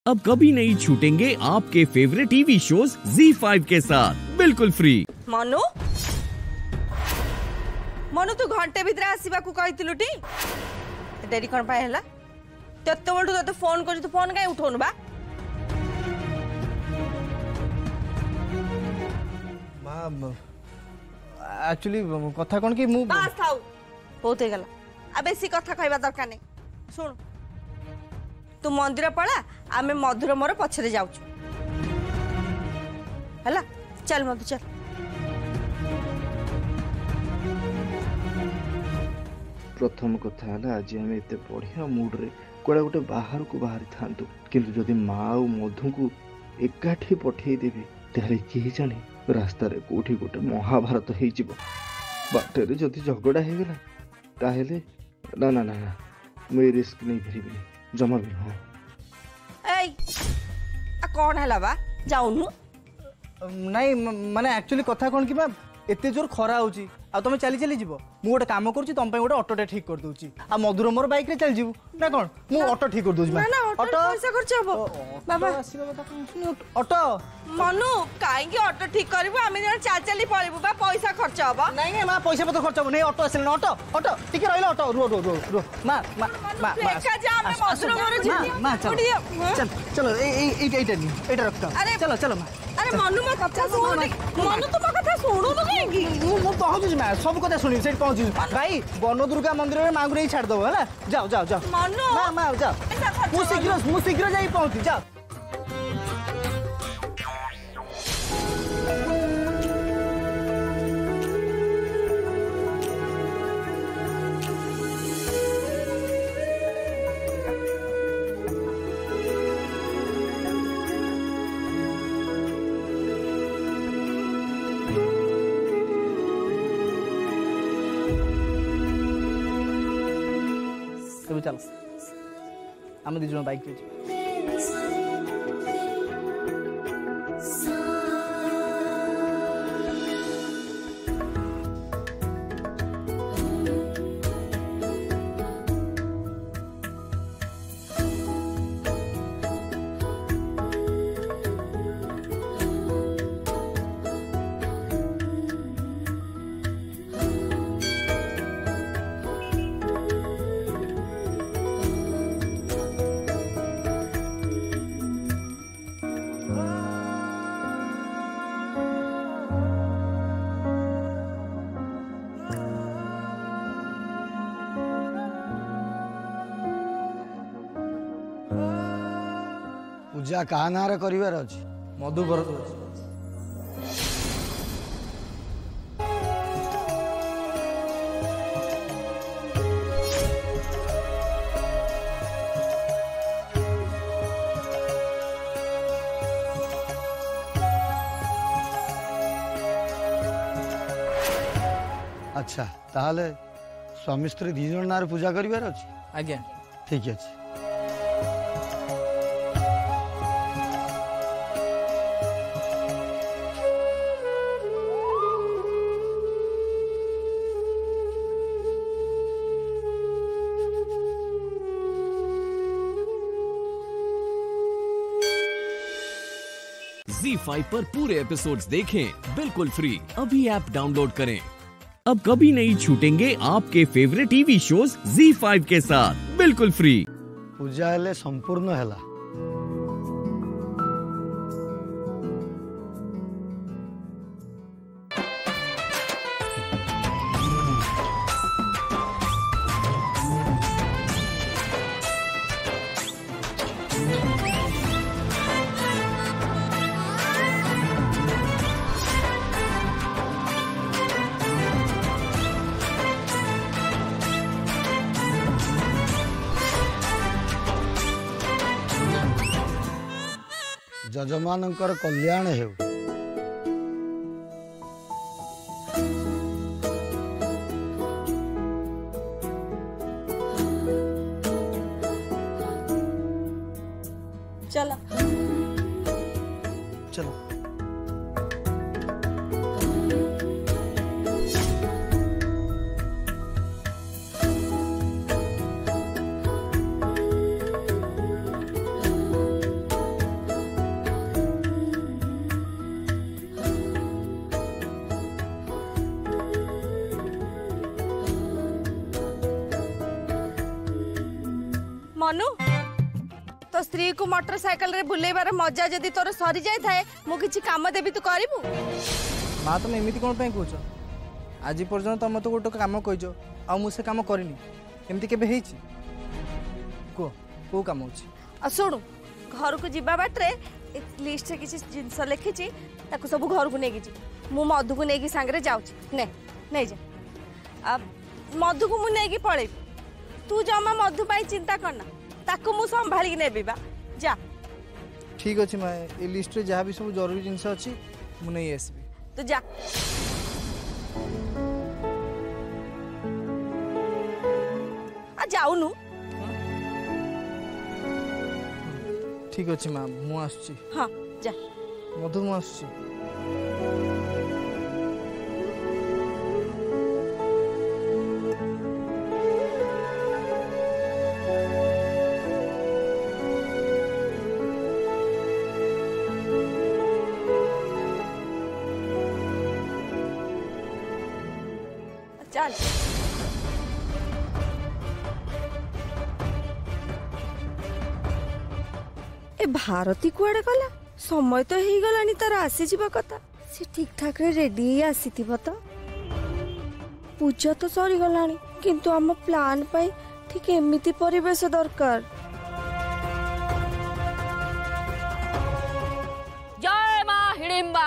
अब कभी नहीं छूटेंगे आपके फेवरेट टीवी शोज ZEE5 के साथ बिल्कुल फ्री। मनु मनु तू घंटे भितर आसवा को कहितलु टी डेरी कोन पाए हला तत्ते बडू तते फोन कर तू फोन काई उठोनु बा मां एक्चुअली कथा कोन कि मु बस थाउ बहुत हे गला आ बेसी कथा कहबा दरकार नै सुन तू मंदिर पळा आमे मधुर मोर पछरे जाउछु हला चल मधु चल प्रथम कथा है आज आम एत बढ़िया मुड रे कड़ा गोटे बाहर को बाहरी था किंतु जदि माँ और मधु को एकाठी पठे देवी तारे किए जाने रास्ता रे कोठी गोटे महाभारत हो बाटर जदि झगड़ा हो गला ताहेले ना ना ना ना मैं रिस्क नहीं भरी जमा भी हाँ ए कौन है बा जाऊनु नहीं माने एक्चुअली कथा कौन कि एते जोर खरा होची आ तुम चली चली जीव मु गोटे काम करूची तुम गोटे ऑटोटे ठीक कर दूची आ मधुर मोर बाइक रे चल जीव ना कौन मु ऑटो ठीक कर दूची ना ना ऑटो पैसा खर्च हो बाबा ऑटो मनु काई की ऑटो ठीक करबो आमे जण चाल चली पळिबो बा पैसा खर्च होबो नहीं मां पैसा पतो खर्च हो नहीं ऑटो आसे ना ऑटो ऑटो ठीक रहला ऑटो रो रो रो रो मां मां मां लेका जा आमे मधुर मोर जी मां चल चलो एटा रखता चलो चलो मां अरे मनु मा कथा सुन मनु तो मा कथा सुनु तो काई मु पहुंच मैं सब कथा सुनी से पहुंच भाई वन दुर्गा मंदिर में मांगू नहीं छाड़ दो है जाओ जाओ जाओ मनु मां मां जाओ मु शीघ्र जाई पहुंची जाओ चलो आम दी जन बाइक पूजा कहा ना करार अच्छी मधु भरत अच्छा ताहले स्वामी स्त्री दी जन ना पूजा करार अच्छी आज्ञा ठीक अच्छे ZEE5 पर पूरे एपिसोड्स देखें बिल्कुल फ्री। अभी ऐप डाउनलोड करें। अब कभी नहीं छूटेंगे आपके फेवरेट टीवी शोज ZEE5 के साथ बिल्कुल फ्री। पूजा हेले संपूर्ण हैला। जजमानंकर कल्याण हेउ। चलो चलो मनु तो स्त्री को मोटरसाइकिल रे बुलेबार मजा जदि तोर सरी जाय थाए मु किछि काम देबी तू करिवु। माँ तुम एमती कौन कौच आज पर्यटन तुम तो गोटे कम कहीच आ मुझे कम करनी एमती केबे हेची को को काम होची आ सुनु घर को जीवा बाटरे एक लिस्ट रे किछि जिंस लिखिछि ताको सब घर को नेगी जी मु मधु को नेगी सांगरे जाउछि ने नै जा अब मधु को मु नेगी पळे तू जमा मधु पाई चिंता करना ताको मु संभाली नेबी बा जा। ठीक अच्छे माँ ये लिस्ट रे जहाँ भी सब जरूरी जिनस अच्छी मुझे नहीं आसबी तू जा। आ जाउनु ठीक अच्छे माँ मु आसुची हाँ जा मधु मु आसुची चल ए भारती कुआडे गला समय तो ही गलानी तार आसी जीवा कथा से ठीक ठाक रे रेडी ही आसीथिबो तो पूजा तो सरी गलानी किंतु हम प्लान पाई ठीक एमिति परिवेश दरकार। जय मां हिडिंबा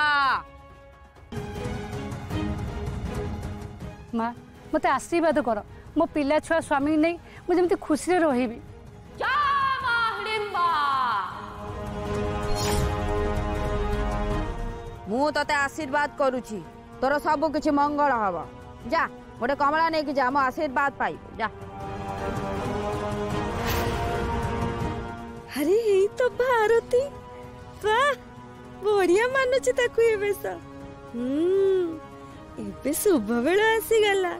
माँ मत आशीर्वाद कर मो पिला छुआ स्वामी नहीं मुझे जमी खुशी रही। मु तते आशीर्वाद करुची तोर सब किछि मंगल हवा जा गोटे कमला नहीं कि जा मो आशीर्वाद पाई जा। अरे यही तो भारती वाह बढ़िया मानुची ताकू ए बेस एबे शुभ बेला आसी गला।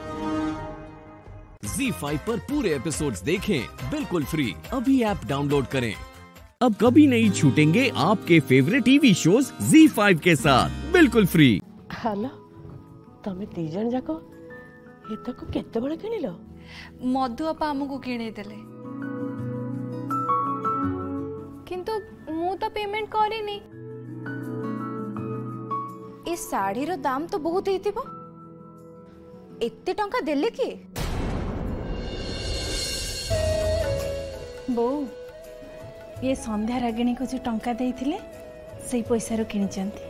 Z5 पर पूरे एपिसोड्स देखें बिल्कुल फ्री। अभी ऐप डाउनलोड करें। अब कभी नहीं छूटेंगे आपके फेवरेट टीवी शोज Z5 के साथ बिल्कुल फ्री। हेलो तमे दी जन जाको ए तक केते बळे किनिलो मधु अपा हमको किणे देले किंतु मु तो पेमेंट करिनी। ए साड़ी रो दाम तो बहुत हेतिबो एते टंका देले की बो ये संध्या रागिणी को जो टंका देइथिले सेई पैसा रो किनि चंती।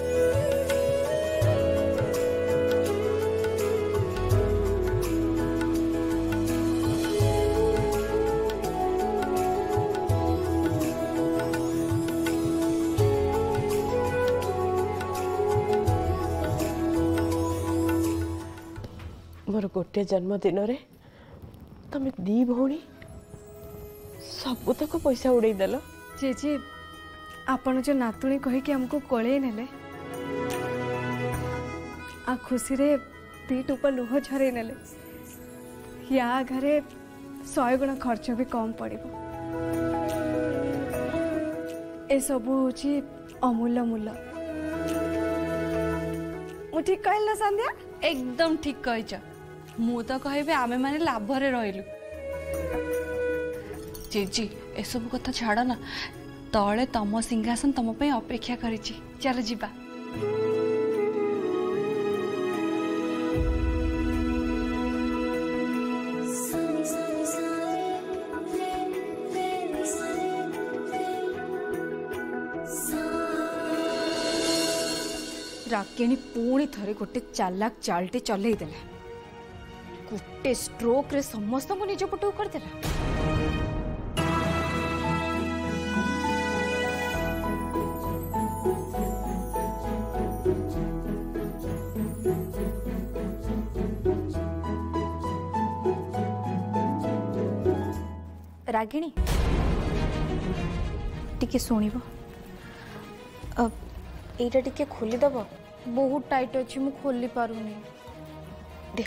मोर गोटे जन्मदिन रे तमे दी भौणी सब तक पैसा उड़े देल। जेजे आपण जो नातुणी कही कि हमको कोले नेले आ खुशी रे पीठ ऊपर लुह झरे नेले या घरे 100 गुणा खर्च भी कम पड़िबो। ए सब होची अमूल्य मूल्य। मु ठीक कहला संध्या एकदम ठीक कहिछ। मु तो कहबे आमे माने लाभ रे रहिलु। जेजी ए सब कथा छाड़ ना तले तम सिंहासन तम पे अपेक्षा करिछि चल जीवा। रागिणी पुणी थरे गोटे चालाक चालटे चलई देला गोटे स्ट्रोक रे समस्त को निज पटू कर देला। रागिणी टिके सुनिबो अब एटा टिके खोली दबो बहुत टाइट अछि मु खोली पारुनी दे।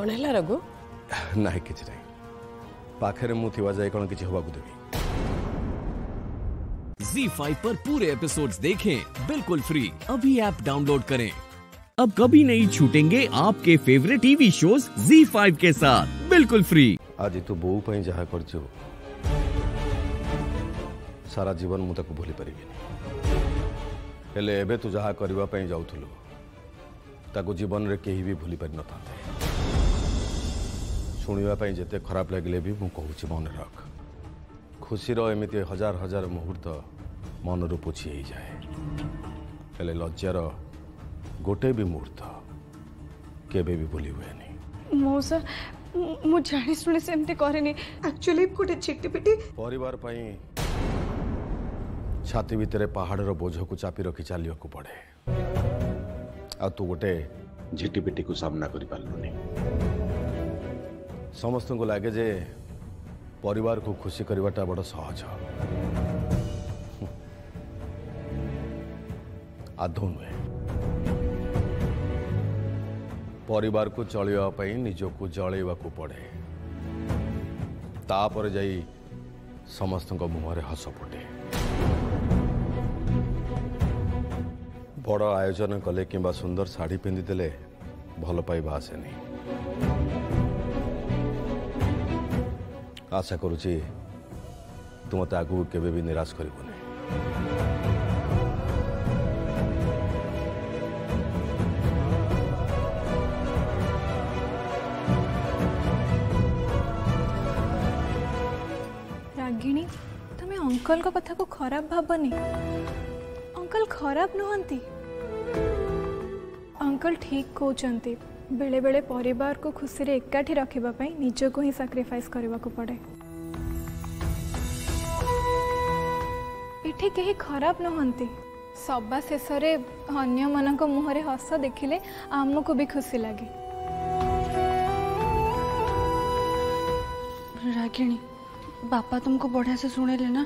कौन है रघु? नहीं किसी नहीं पाखे मु थिवा जाए कौन किसी हवा को देवी। Z5 पर पूरे एपिसोड्स देखें बिल्कुल फ्री। अभी ऐप डाउनलोड करें। अब कभी नहीं छूटेंगे आपके फेवरेट टीवी शोज Z5 के साथ बिल्कुल फ्री। आज तू बो पई जहा करछु सारा जीवन मु ताको भूली परिबिनी। हेले एबे तू जहा करबा पई जाउथुलु ताको जीवन रे केही भी भूली पारि नथाते। शुणिबा पई जते खराब लागले भी मु कहूची मन रख। खुशी रो एमिति हजार हजार मुहूर्त मन रू पोछि ही जाए। हेले लज्जार गोटे भी मुहूर्त केबे भी भूली हुए नहीं। मौसा मु जानी सुनी सेमती करेनी। एक्चुअली गोटे चिट्टी पिटी परिवार पई छाती भितर पहाड़ रो बोझ को चापी रखी चलिया को पड़े। आ तू गोटे झिटिपिटी को सामना करि पालुनी। समस्त को लगे जे परिवार को खुशी करवाटा बड़ सहज आदौ नुहे। परिवार को चलवा निजको जलैवा को पड़े तापर जाई समस्त मुहर हस फुटे। बड़ आयोजन कले कि सुंदर शाढ़ी पिंधिदेले भल पाइबा आसे नहीं। आशा करुची तू मत आगू केबे भी निराश करिबो नहीं। रागिणी तमे अंकल का कथा को खराब भाबनी। अंकल खराब नुहंती। अंकल ठीक कहते बेले बेले परिवार को खुशी रे एकाठी रखिबा पई निज को ही सैक्रिफाइस करबा को पड़े। इठी केही खराब नुहंती। सबा शेष रे अन्य मानक मुहरे हस देखिले आमको भी खुशी लगे। रागिणी बापा तुमको बढ़िया से सुनेले ना?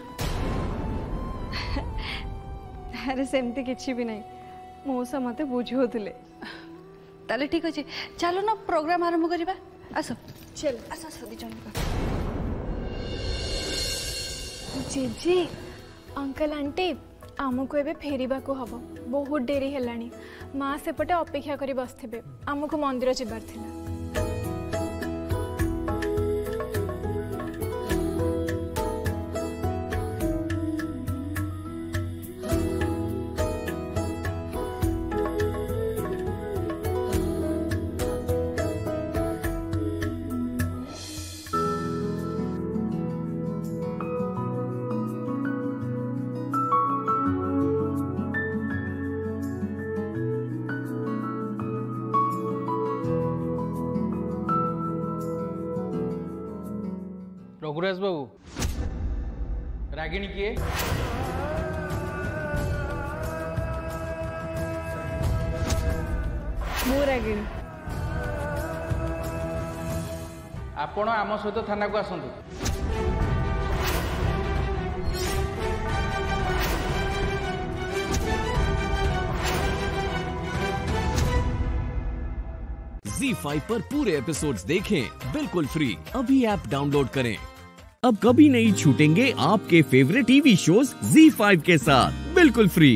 अरे सेमती किछि भी नहीं। मौसा मते बुझौथिले। ताले ठीक अच्छे चलो ना प्रोग्राम आरंभ करिबा। आस चल आस सदी जन जीजी अंकल आंटी आमको एबे फेरिबा को हबो। बहुत डेरी हेलानी। माँ सेपटे अपेक्षा करी बसथिबे। आमको मंदिर जिबार थिला। रघुराज बाबू रागिणी किए? मु रागिणी। आपण आम सहित थाना को आसतु। Z5 पर पूरे एपिसोड्स देखें बिल्कुल फ्री। अभी ऐप डाउनलोड करें। अब कभी नहीं छूटेंगे आपके फेवरेट टीवी शोज Z5 के साथ बिल्कुल फ्री।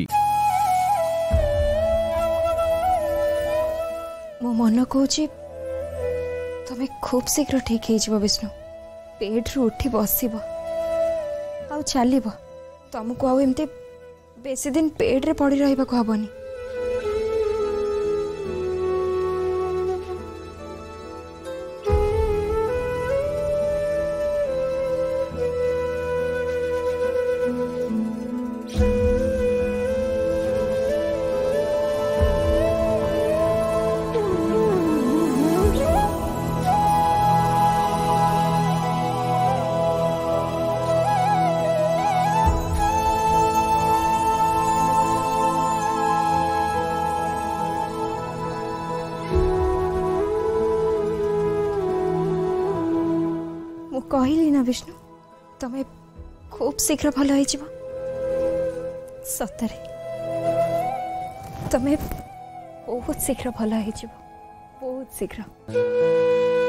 मो मन कहूँ तमें खूब शीघ्र ठीक हो विष्णु। पेट रू उठी बसब आ चल तुमको आउ एमती बेसी दिन पेट रे पड़ी रहा को हबनी। कहली ना विष्णु तमें खूब शीघ्र भल हो सतरे तमें बहुत शीघ्र भल हो बहुत शीघ्र।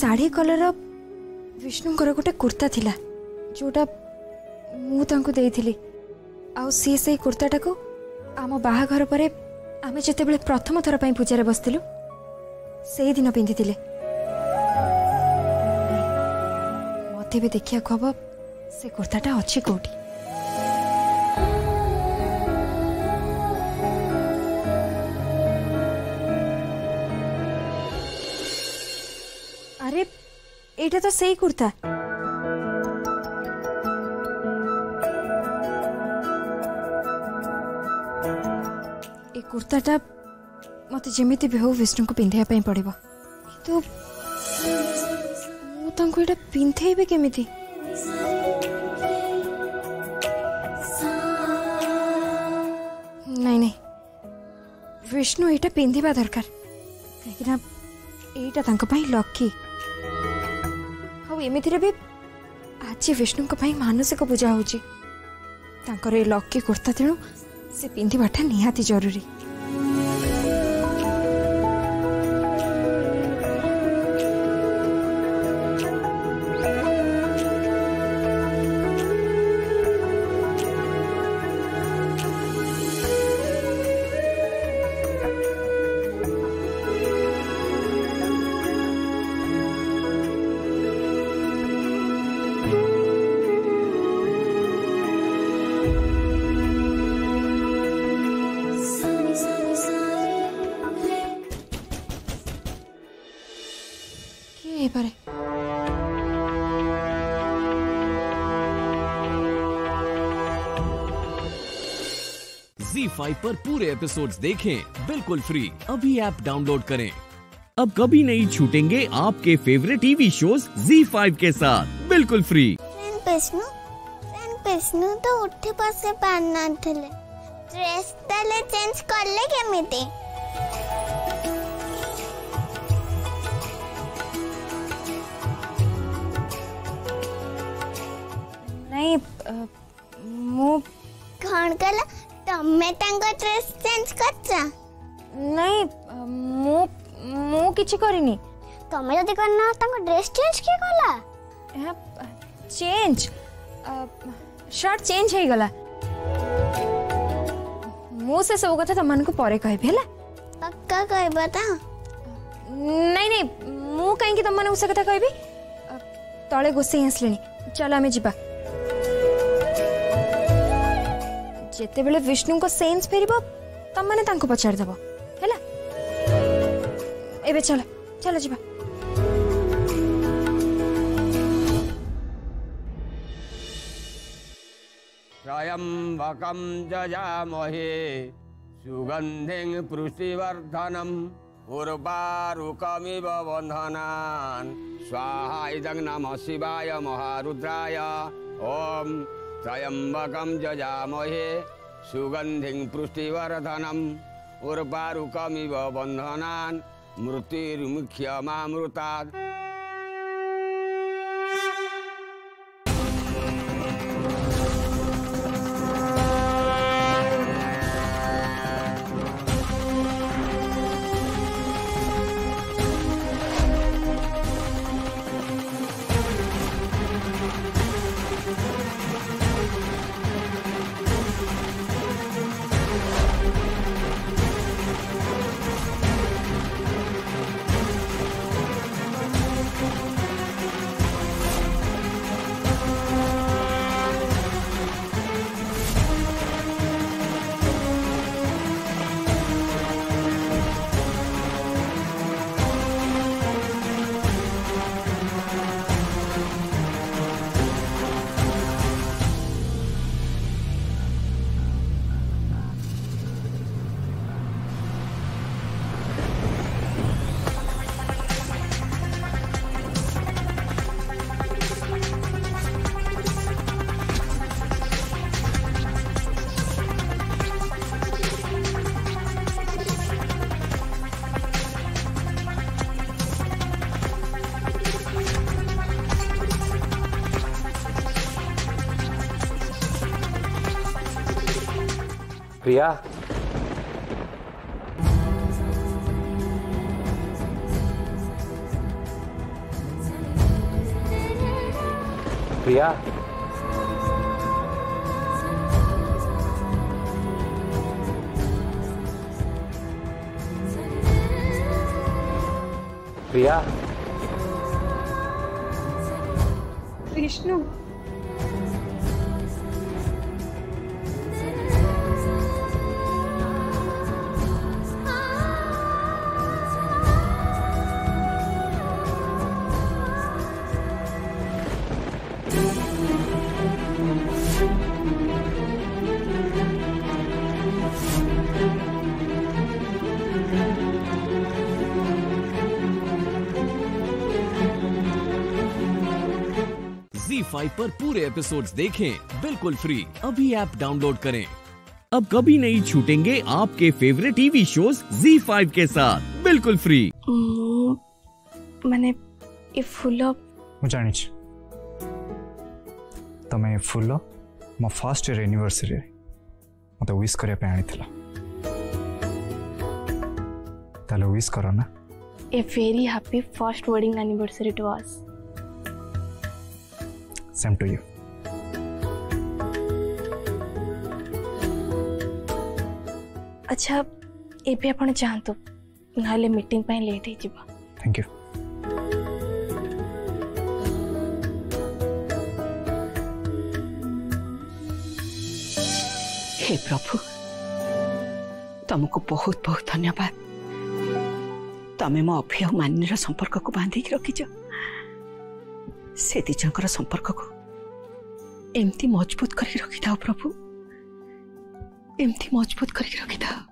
साड़ी कलर विष्णुंकर गोटे कुर्ता थिला जोटा मु तांको देइथिली आ से कुर्ताटा को आम बाहाघर पर आम जिते प्रथम थर पर पूजा बसलु से दिन पिंधि मत भी देखा हम से कुर्ताटा अच्छी कौटी। अरे एटा तो सही कुर्ता ए कुर्ताटा मत जमीती भी हो विष्णु को पिंधाई पड़ो तो मुझे पिंधेबी केमिति नहीं नहीं विष्णु एटा पिंधिबा दरकार कहीं एटा लकी एमितिरे भी आज विष्णु मानसिक पूजा होची तांकर ए लकी कुर्ता तेणु से पिंधिबाटा निहाती जरूरी। ZEE5 पर पूरे एपिसोड्स देखें बिल्कुल फ्री। अभी ऐप डाउनलोड करें। अब कभी नहीं छूटेंगे आपके फेवरेट टीवी शोज ZEE5 के साथ बिल्कुल फ्री। विष्णु तो उठे पासे पाना थले ड्रेस तले चेंज करले केमिति नहीं मु कौन कला तमे तांको ड्रेस चेंज करचा नहीं मु किछि करिनी तमे जदी करना तांको ड्रेस चेंज के कला चेंज शर्ट चेंज हो गला मु से सब कथा तमन को परे कहबे हला पक्का कहबा ता नहीं नहीं मु काहे कि तमन उसे कथा कहबी तळे गोसे आसलेनी चल आमे जिबा जेते बेले विष्णु को सेंस फेरिबो तम माने तांको पचार दबो हैला एबे चल चल जिबा त्र्यंबकं जजामहे सुगंधिं पुष्टिवर्धनम् उर्वारुकमिव बन्धनान् स्वाहा इदं नमः शिवाय महारुद्राय ओम त्र्यंबकं जजामहे सुगंधिं पुष्टिवर्धनम् उर्वारुकमिव बन्धनान् मृत्युर्मुख्यमामृतात्। प्रिया प्रिया प्रिया विष्णु Z5 पर पूरे एपिसोड्स देखें बिल्कुल फ्री। अभी ऐप डाउनलोड करें। अब कभी नहीं छूटेंगे आपके फेवरेट टीवी शोज Z5 के साथ बिल्कुल फ्री। माने ए फूल मु जानी तमे फूल मो फर्स्ट इयर एनिवर्सरी मत विश करया पे आनी थिला ताले विश करो ना। A very happy first wedding anniversary to us. Same to you. अच्छा एबे आपण जानतो नाले मीटिंग पे लेट ही जीवा। Thank you. हे प्रभु तुमको बहुत बहुत धन्यवाद। तमें मो अभि और मानिर संपर्क को बांधिक रखिच। से दिजंकर संपर्क को एमती मजबूत करके रखी था प्रभु, एमती मजबूत करके रखी था।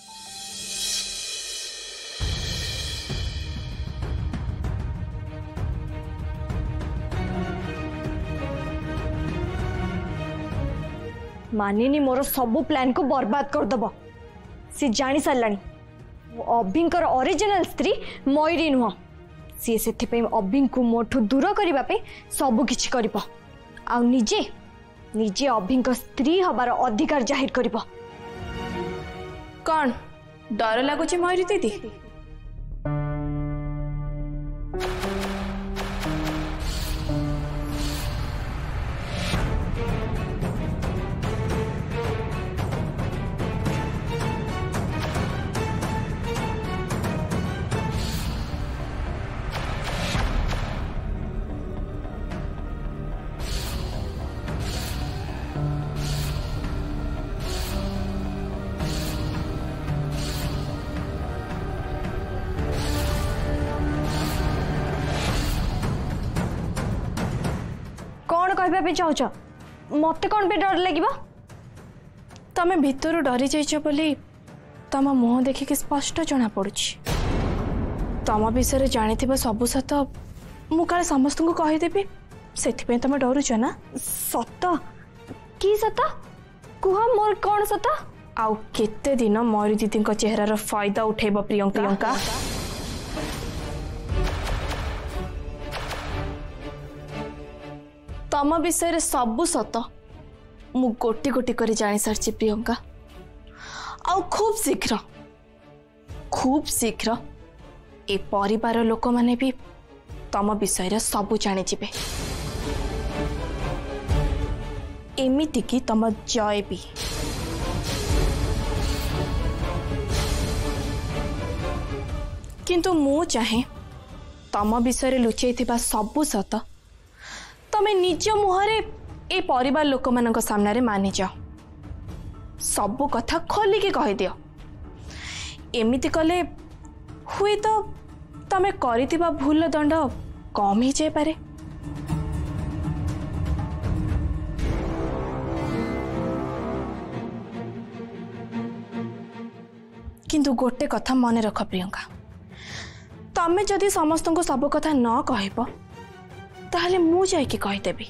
मानिनी मोर सबू प्लान को बर्बाद कर दब। सी जानी साराणी अभिंकर ओरिजिनल स्त्री मयूरी नुह। सी से अभिं को मोठू दूर करने सबू किछि करिबो। आ निजे निजे अभिं स्त्री हबार अधिकार जाहिर करिबो। कौन डर लगुच मयूरी दीदी? कौन कहबा चाहछ? मत कौन पे डर लगे? तमे भितर डरी जाइछ बोली तम मुह देखिक स्पष्ट जना पड़ुछि। तम विषय जानी सबू सत मु काले समस्त को कहीदेवी से तमे डरुछ ना? सत की सत कुह मोर कौन सत? आउ केते दिन मयूरी दीदी चेहरार फायदा उठेब प्रियंका? तम विषय सबू सत मु गोटी गोटी कर जानी सारी प्रियंका। आउ खूब शीघ्र ए परिवार लोक माने भी तम विषय सबू जानी जिबे। एमिति कि तम जय भी। किंतु मु चाहे तम विषय लुचैथिबा सबू सत तमे निज मुहरे ए परिवार लोक मानक सामने मानि जाओ। सबू कथा खोलिकी कहि दियो। एमिति कले हुए तो तमे करितिबा भूल दंड कम ही जाय पारे। किंतु गोटे कथा मन रख प्रियंका, तमे जदि समस्त को सब कथा न कहब ताहले मु जाइके कहिदेबी।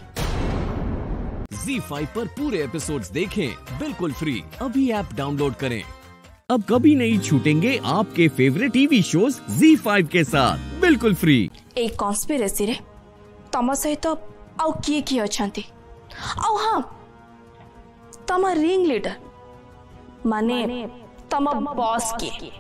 Z5 पर पूरे एपिसोड्स देखें बिल्कुल फ्री। अभी ऐप डाउनलोड करें। अब कभी नहीं छूटेंगे आपके फेवरेट टीवी शोज Z5 के साथ बिल्कुल फ्री। एक कॉन्स्पिरेसी रे तम सहित आउ किए किए अछंती? आउ हाँ तम रिंग लीडर माने तम बॉस किए?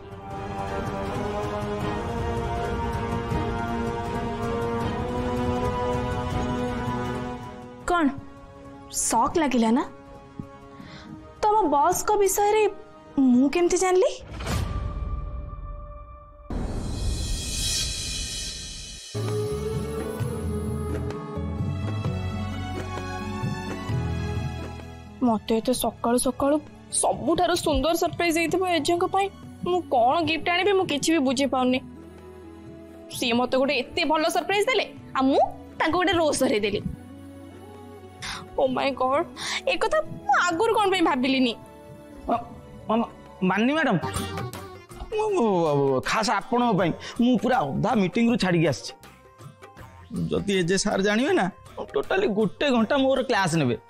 शॉक लगिला ना तुम बॉस को विषय रे मु केमती जानली मत एत सकाळु सकाळु सबुठारु सुंदर सरप्राइज एजेंट मु कौन गिफ्ट आनी मु किछि भी बुझी पाउनी सी मत गोटे एते भलो सरप्राइज देले आ मु तांको गोटे रोज धरे देली ओ माय गॉड एक कथा मु आगुर कोन पे भाबिलिनी माननी मैडम खास आपण मु पूरा अधा मीटिंग रु छाड़ी आसी जदि एजे सार जानिबे ना टोटाली गोटे घंटा मोर क्लास नेबे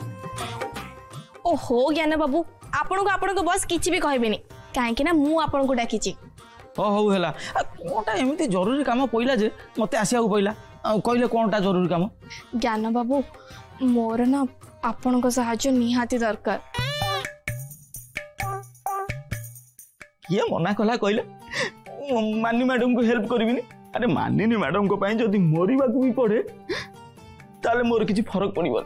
ओहो ज्ञान बाबू आपण को बस किछि भी कहबेनी काहे ना मु आपण को डाकिछि हो हेला कोनटा एमिति जरूरी काम पइला जे मते आसिया पइला कहले कोनटा जरूरी काम ज्ञान बाबू मोर ना आपण को सहायता निहाती दरकार किए मना कला कहले मानी मैडम को हेल्प करबिनी अरे मानिनी मैडम को पई जदी मरिबा को भी पड़े ताले मोर किछि फरक पड़िबो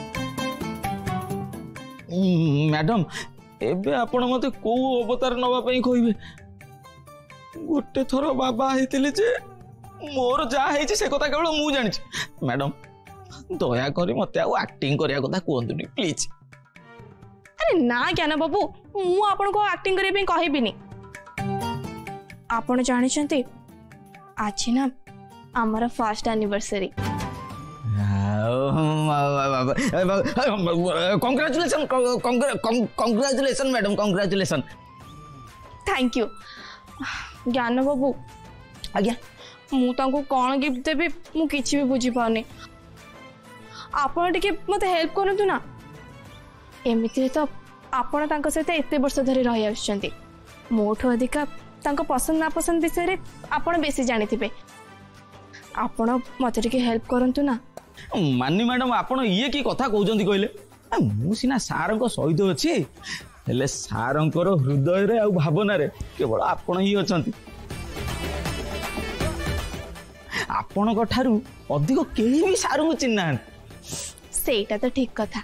मैडम एबे आपण मते को अवतार नवा पई कहबे गोटे थरो बाबा हेतिले जे मोर जा हेछि से कथा केवल मु जानि मैडम दया करी मते आ एक्टिंग करिया कथा कोंदुनी प्लीज अरे ना ज्ञान बाबू मु आपण को एक्टिंग करे पे कहबिनी आपण जानि छथि आज ना हमर first anniversary congratulation congratulation madam congratulation thank you Gyan बाबू आज्ञा मु तांको कोन गिफ्ट देबी मु किछि भी बुझी पाउनी आपण टिके मते हेल्प करंतु ना एमिति तो आपण तांको सहित एते वर्ष धरि रहि आछंती मोठो अधिका तांको पसंद ना पसंद विषय रे आपण बेसी जानिथिबे आपण मते टिके हेल्प करंतु ना मानी मैडम आपण ये की कथा कहउजंती कहले मु सिना सार को सहित अछि हेले सारंकर हृदय रे आ भावना रे केवल आपण ही अछंती आपण को ठारू अधिक केही भी सार को चिन्ना सेटा तो ठीक कथा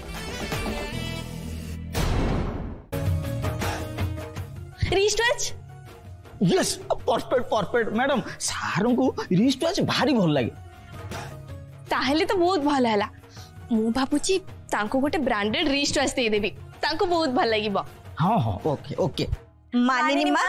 रिस्टच yes perfect perfect madam sir को रिस्टच भारी भल लागे ताहले तो बहुत भल हैला मु भाबुची तांको गोटे ब्रांडेड रिस्टच दे देबी तांको बहुत भल लागिबो हां हां ओके ओके मानिनी मां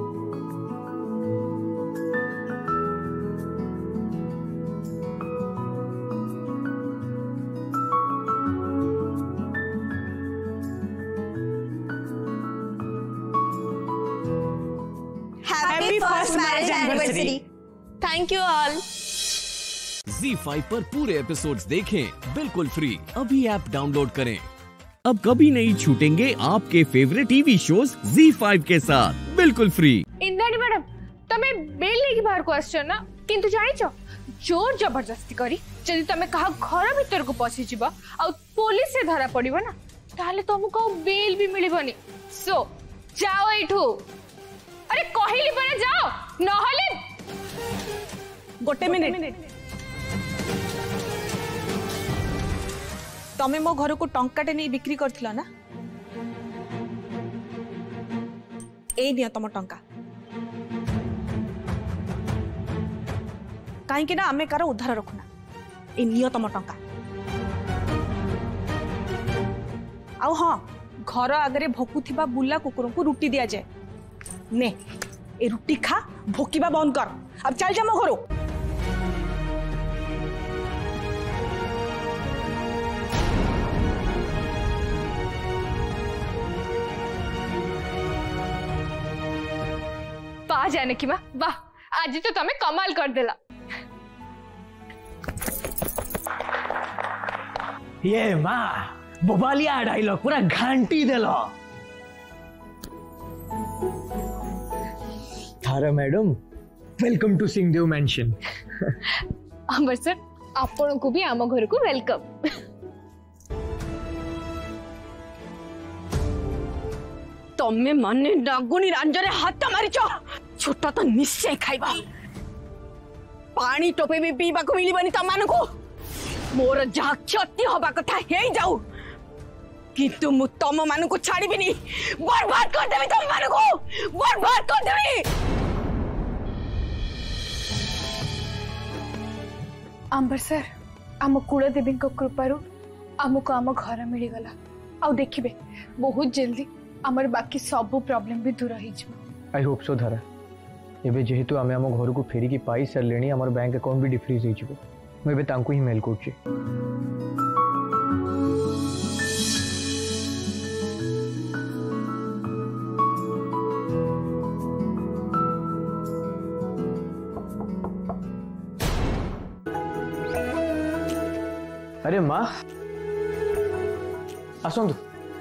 happy first marriage anniversary thank you all Z5 पर पूरे एपिसोड्स देखें बिल्कुल फ्री। अभी ऐप डाउनलोड करें। अब कभी नहीं छूटेंगे आपके फेवरेट टीवी शोज Z5 के साथ बिल्कुल फ्री। इंद्राणी मैडम तमे बेल लेके बाहर को आछो ना किंतु जानि छ जोर जबरदस्ती करी जदि तमे कहा घर भीतर को पसी जिबा आ पुलिस से धरा पड़िबो ना ताले तुमको बेल भी मिलिबनी सो जाओ एठू अरे कहिली परे जाओ नहले गोटे मिनिट तमे मो घर को टंकाटे नहीं बिक्री करथिला ना ए निया तम टंका काहे कि ना आमे कार उद्धार रखुना ए निया तम टंका आउ हां घर आगरे भोकुथिबा बुला कुकुर को रुटी दिया जाए ने ए रुटी खा भोकिबा बंद कर अब चल जा मो घरो वाह जाने की माँ वाह आज तो तमें कमाल कर देला ये माँ बोबालिया डायलॉग पूरा घंटी देलो थारा madam welcome to Singhdeo mansion Ambar sir आपण को भी आम घर को वेलकम तमे माने डागुनी रांजरे हाथ मारिच छोटा तो निश्चय खाइबा पानी टोपे भी पीबा को मिलिबनी तम मानको मोर जहाँ क्षति हवा कथा हे जाऊ किंतु मु तम मान को छाड़बी बर्बाद करदेवी तम मान को बर्बाद करदेवी। अंबर सर आम कुलदेवी कृपारू आमको आम घर मिलगला आउ देखिए बहुत जल्दी आमर बाकी सब प्रॉब्लम भी दूर हो। आई होप सो धारा एबे जेहेतु आमे आम घर को फेरिकी पाई सारे आम बैंक अकाउंट भी डिफ्रीज हो मुझे तांको ही मेल कर। अरे माँ आसतु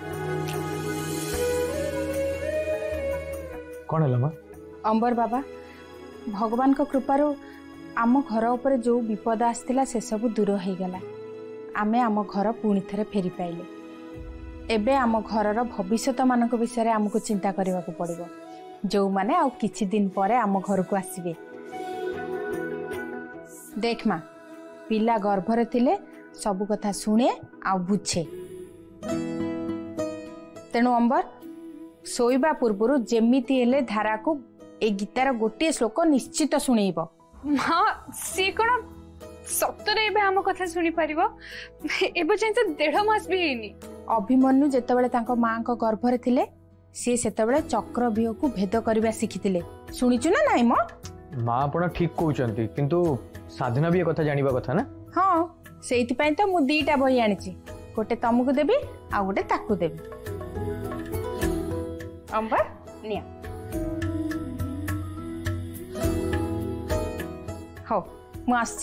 कौन है माँ? अंबर बाबा भगवान को कृपारू आम घर उपर जो विपद आसला से सब दूर हो गला। आमे आम घर पुणी थे फेरी पाइले। एबे आम घर भविष्यत मान विषय में आमको चिंता करने को पड़ो जो माने आउ किछि दिन पर आम घर को आसबे। देख माँ पिला गर्भरे थिले सब कथा शुणे आ बुझे तेणु अंबर शोइबा पूर्व जेमिति हेले धारा को ए गीतार गोटे श्लोक निश्चित शुणेब। माँ सी कौन सतरे एबे आम कथा शुणी पारिबो एबे जाय तो 1.5 मास भी हेनी। अभिमन्यु जेतेबेले तांको मां को गर्भरे थिले से सेतेबेले चक्रव्यूह को भेद करबा शिखितिले सुनिचु ना नाइ मां? मां आपण ठीक कहउचंती किंतु साधना भी ए कथा जानिबा कथा ना। हां सेइति पय तो मु दीटा बही आनिची गोटे तमको देबी आ गोटे ताकू देबी। अंबर निया हो मु आसी।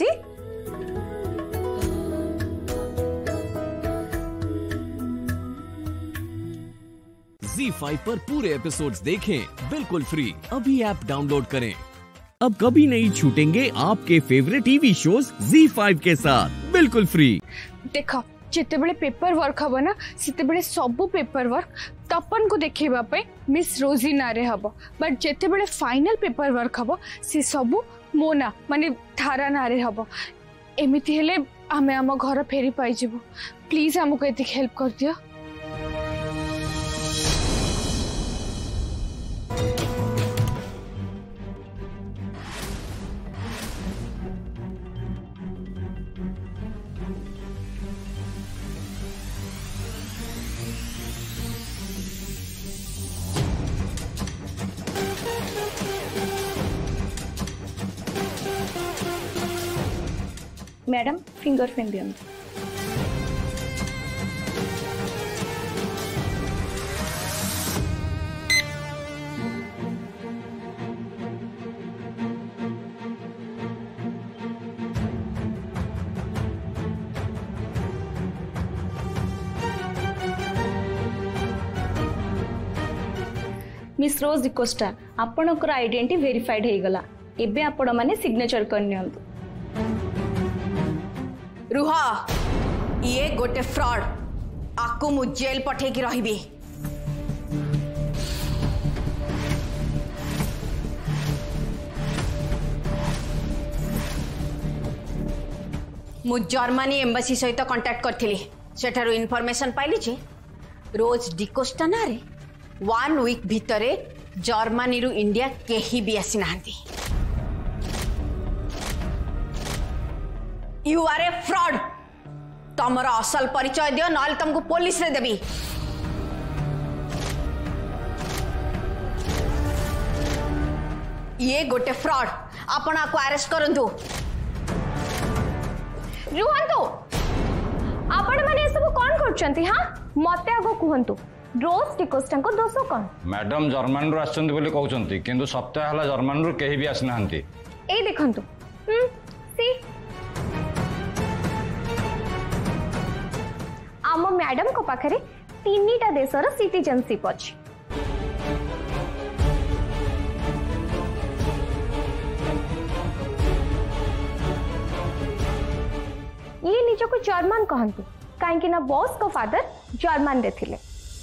ZEE5 पर पूरे एपिसोड्स देखें बिल्कुल फ्री। अभी ऐप डाउनलोड करें। अब कभी नहीं छूटेंगे आपके फेवरेट टीवी शोज ZEE5 के साथ बिल्कुल फ्री। देखो जितेबले पेपर वर्क हम ना सेतेबले सब पेपर वर्क तपन को देखेबा पे मिस रोजी नारे हबो बट जितेबले फाइनल पेपर वर्क हबो से सब मो ना माने धारा नारे हबो। एमिति हेले आमे आम घर फेरी पाई जिवो। प्लीज हमको एति हेल्प कर दियो। मैडम फिंगरप्रिंट दियंतु। मिस रोज डिकोस्टा आपणकर आइडेंटिटी वेरीफाइड हो गला। एबे आपण माने सिग्नेचर करनियंतु। रुह ये गोटे फ्रॉड आकु मु जेल पठे की रहिबी। मु जर्मनी एम्बासी सहित कांटेक्ट करथिली सेठारु इन्फॉर्मेशन पाइली जे रोज डिकोस्टा ना रे 1 वीक भितरे जर्मनी रु इंडिया केही भी आसी नांती। You are a fraud. तमर असल परिचय दियो नाल तुमको पुलिस रे देबी। ये गोटे फ्रॉड आपण को अरेस्ट करंतु। रुहंतु आपण माने सब कोन करचंती? हां मते आगो कुहंतु रोज डिकोस्टा को दोष कोन? मैडम जर्मन रु आछंती बोली कहउचंती किंतु सप्ताह हला जर्मन रु केही भी आसनांती। ए देखंतु सी आम मैडम को पाखरे 3टा देशर सिटीजनशिप अछि। ये निज को जर्मन कहंतु काहे ना बॉस को फादर जर्मन रे थिले।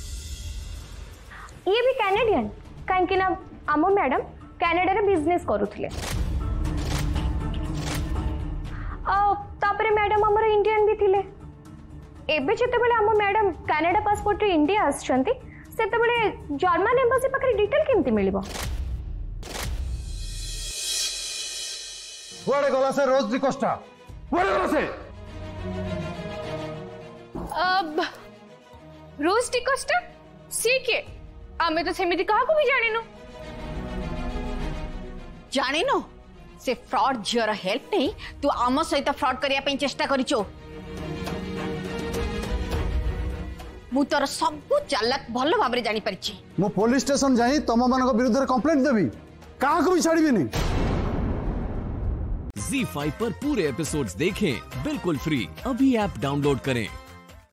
ये भी कैनेडियन काहे ना आम मैडम कनाडा रे बिजनेस करूथिले। तापरे मैडम हमर इंडियन भी थिले एबे जेते बेले हम मैडम कनाडा पासपोर्ट रे इंडिया आछंती सेते बेले जर्मन एम्बासी पाखरे डिटेल केमति मिलिबो कुआडे गला से रोज डिकोस्टा कुआडे गला से अब रोज डिकोस्टा सीके आमे तो सेमिति काहा को भी जानिनु जानिनु से फ्रॉड झियर हेल्प नहीं तू आम सहित फ्रॉड करिया पे चेष्टा करिचो मु तोर सब चालाक भल भाबरे जानि परिछि मु पुलिस स्टेशन जाई तम मानक विरुद्ध रे कंप्लेंट देबी काहा को भी छाड़ीबेनी Z5 पर पूरे एपिसोड्स देखें बिल्कुल फ्री। अभी ऐप डाउनलोड करें।